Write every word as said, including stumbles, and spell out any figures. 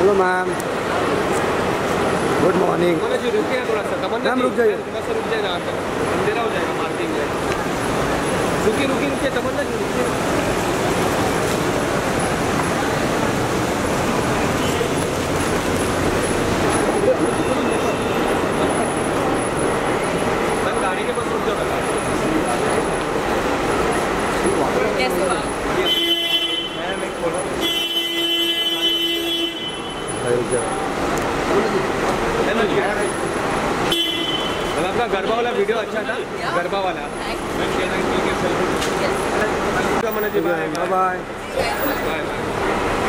Hello ma'am, good morning. जी रुकिए थोड़ा सा, तमन्ना मैम रुक जाइए, थोड़ा सा रुक जाइए, यहाँ तक अंधेरा हो जाएगा पार्किंग में। रुकिए रुकिए रुकिए तमन्ना जी रुकिए। मैम गाड़ी के पास रुक जाओ। कैसे हुआ? मैम एक बोलो आपका गरबा वाला वीडियो अच्छा था, गरबा वाला। Yes. जी बाय बाय। बाय।